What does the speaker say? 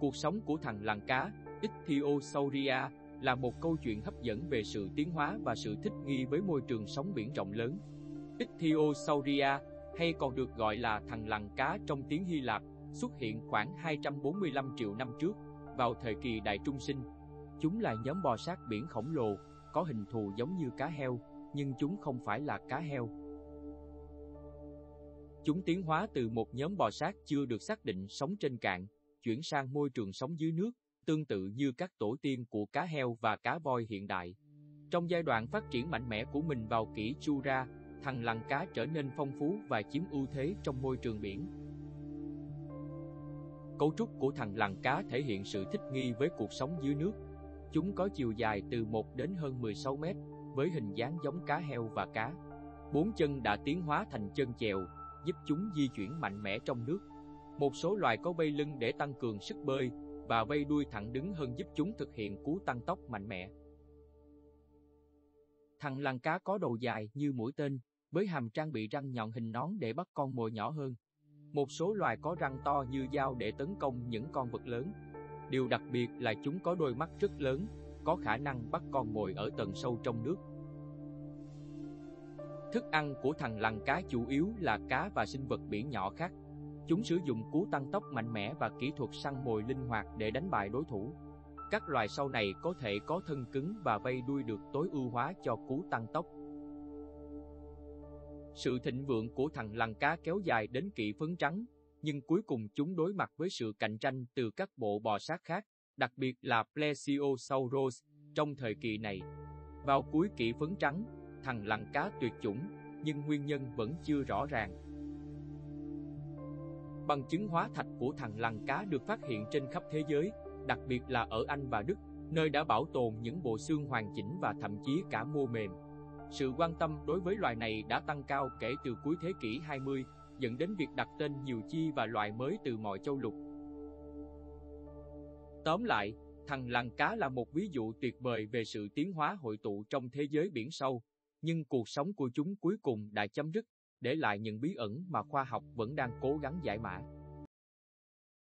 Cuộc sống của thằn lằn cá Ichthyosauria là một câu chuyện hấp dẫn về sự tiến hóa và sự thích nghi với môi trường sống biển rộng lớn. Ichthyosauria, hay còn được gọi là thằn lằn cá trong tiếng Hy Lạp, xuất hiện khoảng 245 triệu năm trước, vào thời kỳ Đại Trung Sinh. Chúng là nhóm bò sát biển khổng lồ, có hình thù giống như cá heo, nhưng chúng không phải là cá heo. Chúng tiến hóa từ một nhóm bò sát chưa được xác định sống trên cạn, chuyển sang môi trường sống dưới nước, tương tự như các tổ tiên của cá heo và cá voi hiện đại. Trong giai đoạn phát triển mạnh mẽ của mình vào kỷ Jura, thằn lằn cá trở nên phong phú và chiếm ưu thế trong môi trường biển. Cấu trúc của thằn lằn cá thể hiện sự thích nghi với cuộc sống dưới nước. Chúng có chiều dài từ 1 đến hơn 16 mét, với hình dáng giống cá heo và cá. 4 chân đã tiến hóa thành chân chèo, giúp chúng di chuyển mạnh mẽ trong nước. Một số loài có vây lưng để tăng cường sức bơi, và vây đuôi thẳng đứng hơn giúp chúng thực hiện cú tăng tốc mạnh mẽ. Thằn lằn cá có đầu dài như mũi tên, với hàm trang bị răng nhọn hình nón để bắt con mồi nhỏ hơn. Một số loài có răng to như dao để tấn công những con vật lớn. Điều đặc biệt là chúng có đôi mắt rất lớn, có khả năng bắt con mồi ở tầng sâu trong nước. Thức ăn của thằn lằn cá chủ yếu là cá và sinh vật biển nhỏ khác. Chúng sử dụng cú tăng tốc mạnh mẽ và kỹ thuật săn mồi linh hoạt để đánh bại đối thủ. Các loài sau này có thể có thân cứng và vây đuôi được tối ưu hóa cho cú tăng tốc. Sự thịnh vượng của thằn lằn cá kéo dài đến kỷ phấn trắng, nhưng cuối cùng chúng đối mặt với sự cạnh tranh từ các bộ bò sát khác, đặc biệt là Plesiosaurus trong thời kỳ này. Vào cuối kỷ phấn trắng, thằn lằn cá tuyệt chủng, nhưng nguyên nhân vẫn chưa rõ ràng. Bằng chứng hóa thạch của thằn lằn cá được phát hiện trên khắp thế giới, đặc biệt là ở Anh và Đức, nơi đã bảo tồn những bộ xương hoàn chỉnh và thậm chí cả mô mềm. Sự quan tâm đối với loài này đã tăng cao kể từ cuối thế kỷ 20, dẫn đến việc đặt tên nhiều chi và loài mới từ mọi châu lục. Tóm lại, thằn lằn cá là một ví dụ tuyệt vời về sự tiến hóa hội tụ trong thế giới biển sâu, nhưng cuộc sống của chúng cuối cùng đã chấm dứt, để lại những bí ẩn mà khoa học vẫn đang cố gắng giải mã.